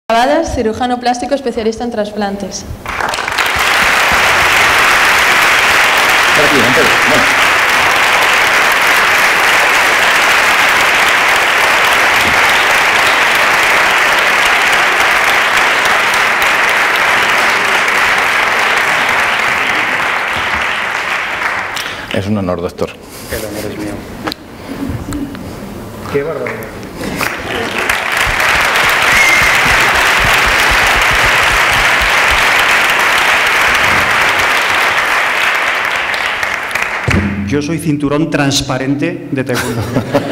Cavadas, cirujano plástico especialista en trasplantes. Es un honor, doctor. El honor es mío. Qué barbaridad. Yo soy cinturón transparente de taekwondo.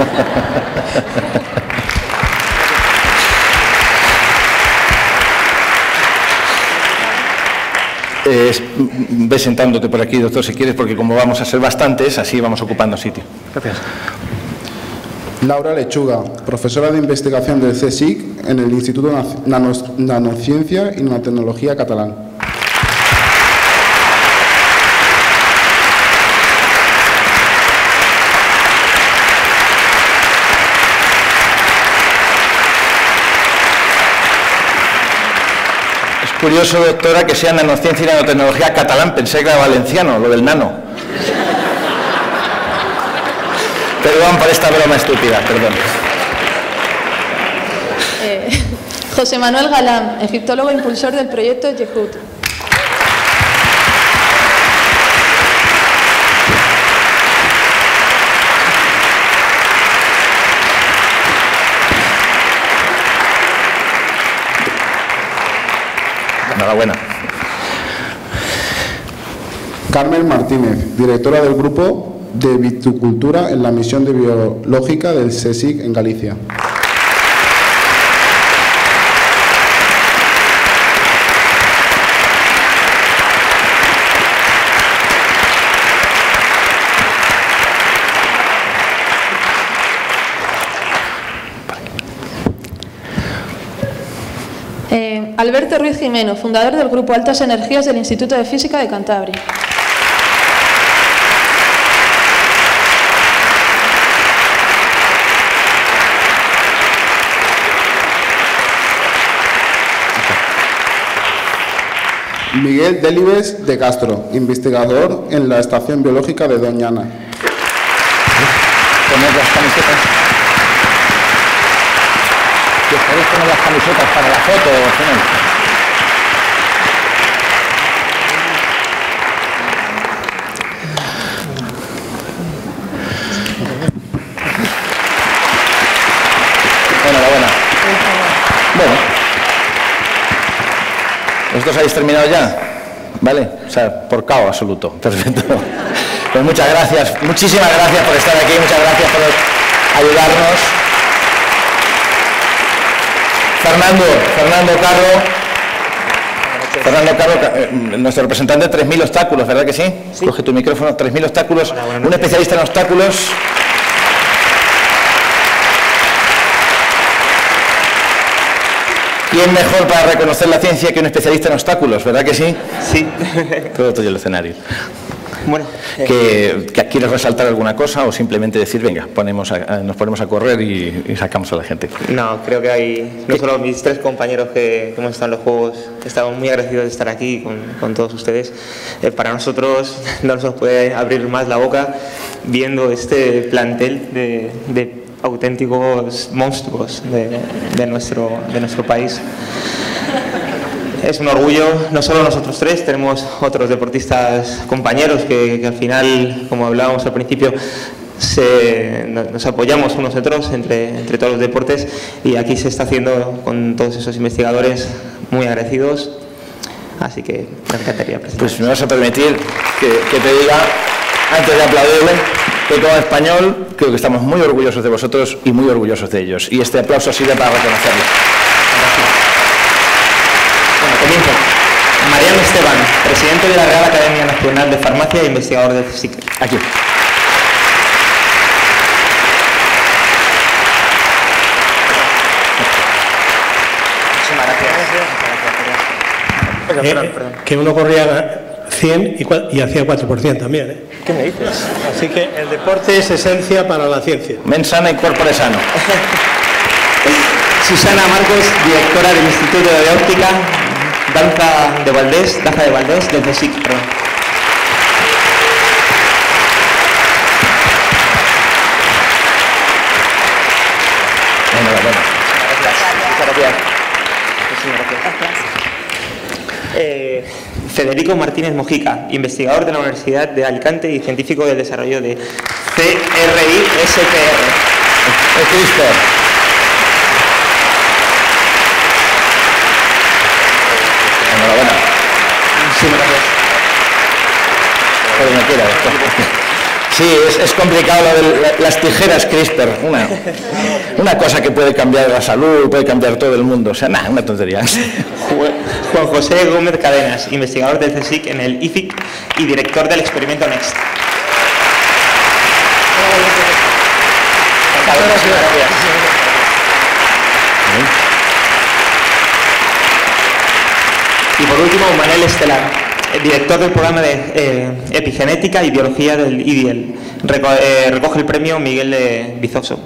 Ve sentándote por aquí, doctor, si quieres, porque como vamos a ser bastantes, así vamos ocupando sitio. Gracias. Laura Lechuga, profesora de investigación del CSIC en el Instituto Nanociencia y Nanotecnología Catalán. Curioso, doctora, que sea nanociencia y nanotecnología catalán. Pensé que era valenciano, lo del nano. Perdón por esta broma estúpida, perdón. José Manuel Galán, egiptólogo impulsor del proyecto Yehud. Enhorabuena. Carmen Martínez, directora del Grupo de Viticultura en la Misión de Biológica del CSIC en Galicia. Alberto Ruiz Jimeno, fundador del Grupo Altas Energías del Instituto de Física de Cantabria. Miguel Delibes de Castro, investigador en la Estación Biológica de Doñana. Poner las camisetas. ¿Podéis poner las camisetas para la foto? Enhorabuena. Bueno. ¿Vosotros habéis terminado ya? ¿Vale? O sea, por caos absoluto. Perfecto. Pues muchas gracias. Muchísimas gracias por estar aquí. Muchas gracias por ayudarnos. Fernando Carro, nuestro representante de 3.000 obstáculos, ¿verdad que sí? Sí. Coge tu micrófono, 3.000 obstáculos, un especialista en obstáculos. ¿Quién mejor para reconocer la ciencia que un especialista en obstáculos, verdad que sí? Sí. Todo el escenario. Bueno, ¿Que ¿quieres resaltar alguna cosa o simplemente decir, venga, nos ponemos a correr y sacamos a la gente? No, creo que hay, no solo mis 3 compañeros que hemos estado en los Juegos, estamos muy agradecidos de estar aquí con todos ustedes. Para nosotros no nos puede abrir más la boca viendo este plantel de auténticos monstruos de nuestro país. Es un orgullo, no solo nosotros 3, tenemos otros deportistas compañeros que al final, como hablábamos al principio, nos apoyamos unos a otros entre todos los deportes, y aquí se está haciendo con todos esos investigadores muy agradecidos, así que me encantaría presentar. Pues me vas a permitir que te diga, antes de aplaudirle, que como español creo que estamos muy orgullosos de vosotros y muy orgullosos de ellos, y este aplauso sirve para reconocerlos. Comienzo. Mariano Esteban, presidente de la Real Academia Nacional de Farmacia e investigador del CSIC. Aquí. Perdón. Que uno corría 100 y hacía 4% también, ¿eh? ¿Qué me dices? Así que el deporte es esencia para la ciencia. Mens sana y corpore sano. Susana Marcos, directora del Instituto de Óptica, Daza de Valdés, del CSIC. Enhorabuena. Federico Martínez Mojica, investigador de la Universidad de Alicante y científico del desarrollo de CRI-SPR. CRISPR. Enhorabuena. Sí, gracias. Joder, no quiera esto. Sí, es complicado lo de las tijeras CRISPR, una cosa que puede cambiar la salud, puede cambiar todo el mundo, o sea, nada, una tontería. Juan José Gómez Cadenas, investigador del CSIC en el IFIC y director del experimento NEXT. Gracias. Y por último, Manel Estelar, director del programa de Epigenética y Biología del IDIEL. Recoge el premio Miguel de Bizoso.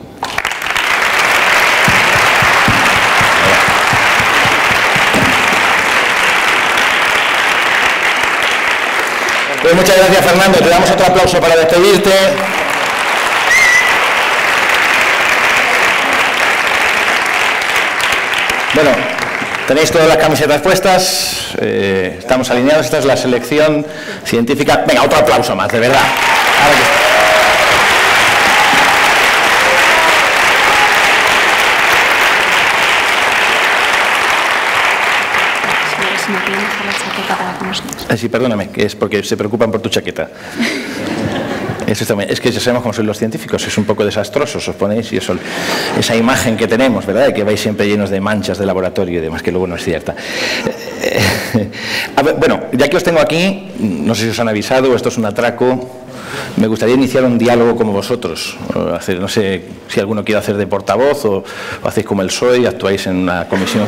Pues muchas gracias, Fernando. Te damos otro aplauso para despedirte. Bueno, tenéis todas las camisetas puestas, estamos alineados, esta es la selección científica. Venga, otro aplauso más, de verdad. Ahora que... Sí, perdóname, que es porque se preocupan por tu chaqueta. Eso también. Es que ya sabemos cómo son los científicos, es un poco desastroso, os ponéis y eso, esa imagen que tenemos, ¿verdad? De que vais siempre llenos de manchas de laboratorio y demás, que luego no es cierta. A ver, bueno, ya que os tengo aquí, no sé si os han avisado, esto es un atraco, me gustaría iniciar un diálogo como vosotros. No sé si alguno quiere hacer de portavoz o hacéis como el PSOE y actuáis en una comisión.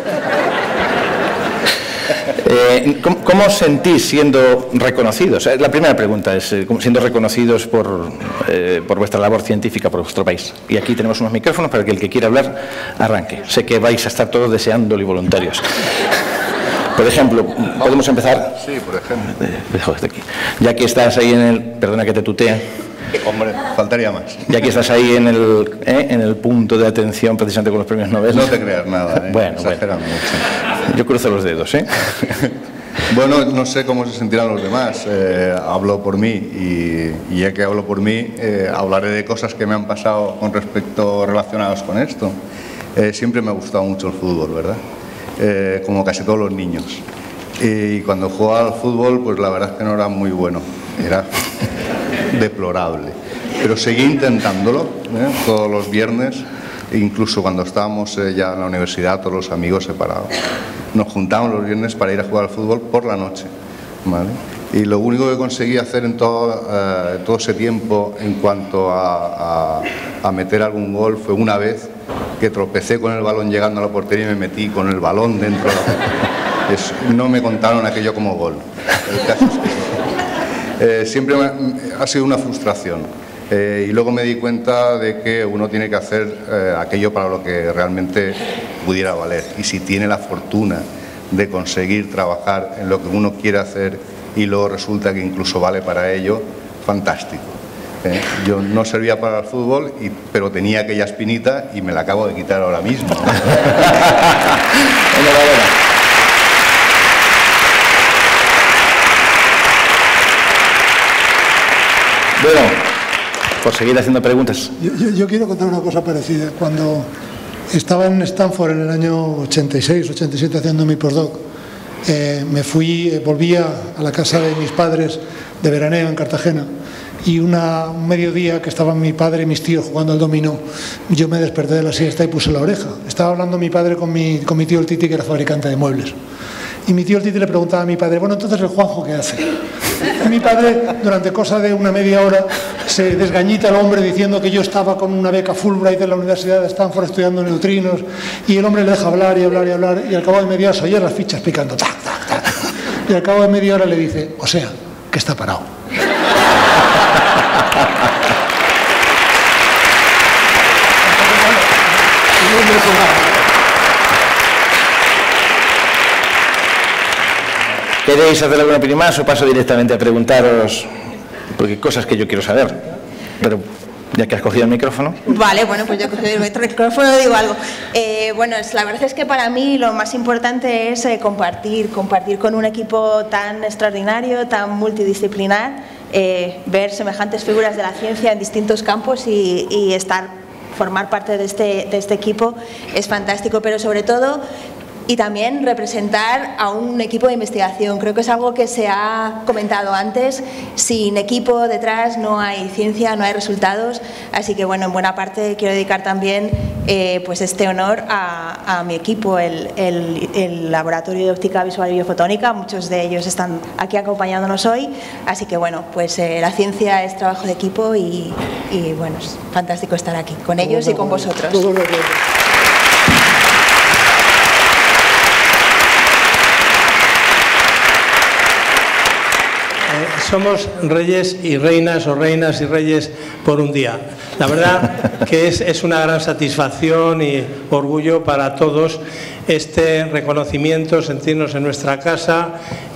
¿Cómo os sentís siendo reconocidos? La primera pregunta es, siendo reconocidos por vuestra labor científica, por vuestro país. Y aquí tenemos unos micrófonos para que el que quiera hablar arranque. Sé que vais a estar todos deseándolo y voluntarios. Por ejemplo, ¿podemos empezar? Sí, por ejemplo. Ya que estás ahí en el... Perdona que te tutee. Hombre, faltaría más. Ya que estás ahí en el punto de atención precisamente con los premios Nobel. No te creas nada, Bueno, exageran mucho. Yo cruzo los dedos, ¿eh? Bueno, no sé cómo se sentirán los demás. Hablo por mí y ya que hablo por mí, hablaré de cosas que me han pasado con respecto relacionadas con esto. Siempre me ha gustado mucho el fútbol, ¿verdad? Como casi todos los niños. Y cuando jugaba al fútbol, pues la verdad es que no era muy bueno. Era deplorable. Pero seguí intentándolo, todos los viernes, incluso cuando estábamos ya en la universidad, todos los amigos separados. Nos juntábamos los viernes para ir a jugar al fútbol por la noche, ¿vale? Y lo único que conseguí hacer en todo ese tiempo en cuanto a meter algún gol fue una vez que tropecé con el balón llegando a la portería y me metí con el balón dentro. No me contaron aquello como gol. El caso es que siempre ha sido una frustración. Y luego me di cuenta de que uno tiene que hacer aquello para lo que realmente pudiera valer. Y si tiene la fortuna de conseguir trabajar en lo que uno quiere hacer y luego resulta que incluso vale para ello, fantástico. Yo no servía para el fútbol, pero tenía aquella espinita y me la acabo de quitar ahora mismo. Enhorabuena. Bueno, por seguir haciendo preguntas. Yo quiero contar una cosa parecida. Cuando estaba en Stanford en el año 86, 87 haciendo mi postdoc, volví a la casa de mis padres de veraneo en Cartagena y un mediodía que estaban mi padre y mis tíos jugando al dominó, yo me desperté de la siesta y puse la oreja. Estaba hablando mi padre con mi tío el Titi, que era fabricante de muebles. Y mi tío el Titi le preguntaba a mi padre, bueno, entonces el Juanjo, ¿qué hace? Y mi padre, durante cosa de una media hora, se desgañita el hombre diciendo que yo estaba con una beca Fulbright en la Universidad de Stanford estudiando neutrinos, y el hombre le deja hablar y hablar y hablar, y al cabo de media hora se oye las fichas picando, tac, tac, tac. Y al cabo de media hora le dice, o sea, que está parado. ¿Queréis hacer alguna opinión más o paso directamente a preguntaros? Porque hay cosas que yo quiero saber, pero ya que has cogido el micrófono. Vale, bueno, pues yo he cogido el micrófono, digo algo. Bueno, la verdad es que para mí lo más importante es compartir con un equipo tan extraordinario, tan multidisciplinar, ver semejantes figuras de la ciencia en distintos campos y formar parte de este equipo es fantástico, pero sobre todo y también representar a un equipo de investigación. Creo que es algo que se ha comentado antes, sin equipo detrás no hay ciencia, no hay resultados, así que bueno, en buena parte quiero dedicar también pues este honor a mi equipo, el Laboratorio de Óptica Visual y Biofotónica. Muchos de ellos están aquí acompañándonos hoy, así que bueno, pues la ciencia es trabajo de equipo y bueno, es fantástico estar aquí con ellos y con vosotros. Somos reyes y reinas o reinas y reyes por un día. La verdad que es una gran satisfacción y orgullo para todos este reconocimiento, sentirnos en nuestra casa,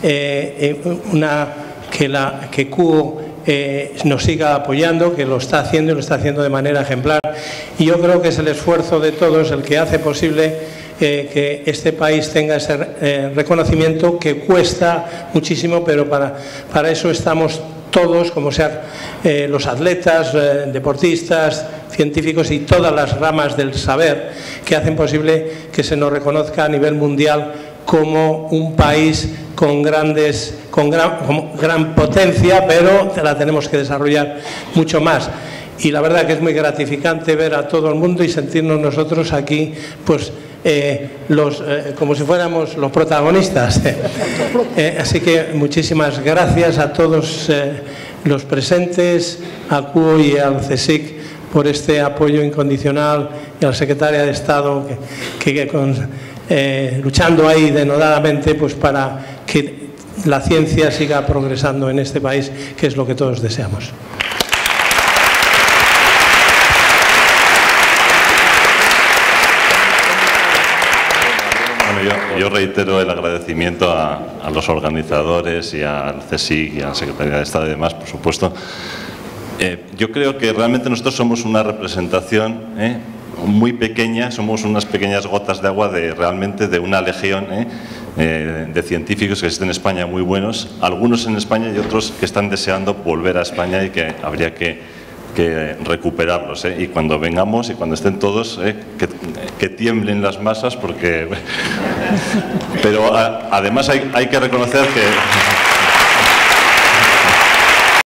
que CUO nos siga apoyando, que lo está haciendo y lo está haciendo de manera ejemplar. Y yo creo que es el esfuerzo de todos el que hace posible que este país tenga ese reconocimiento, que cuesta muchísimo, pero para eso estamos todos, como sean los atletas, deportistas, científicos y todas las ramas del saber que hacen posible que se nos reconozca a nivel mundial como un país con gran potencia, pero la tenemos que desarrollar mucho más. Y la verdad que es muy gratificante ver a todo el mundo y sentirnos nosotros aquí, pues como si fuéramos los protagonistas. Así que muchísimas gracias a todos los presentes, a CUO y al CSIC por este apoyo incondicional, y a la Secretaria de Estado luchando ahí denodadamente pues para que la ciencia siga progresando en este país, que es lo que todos deseamos. Yo reitero el agradecimiento a los organizadores y al CSIC y a la Secretaría de Estado y demás, por supuesto. Yo creo que realmente nosotros somos una representación muy pequeña, somos unas pequeñas gotas de agua realmente de una legión de científicos que existen en España muy buenos, algunos en España y otros que están deseando volver a España y que habría que recuperarlos, y cuando vengamos y cuando estén todos, que tiemblen las masas, porque pero además hay que reconocer que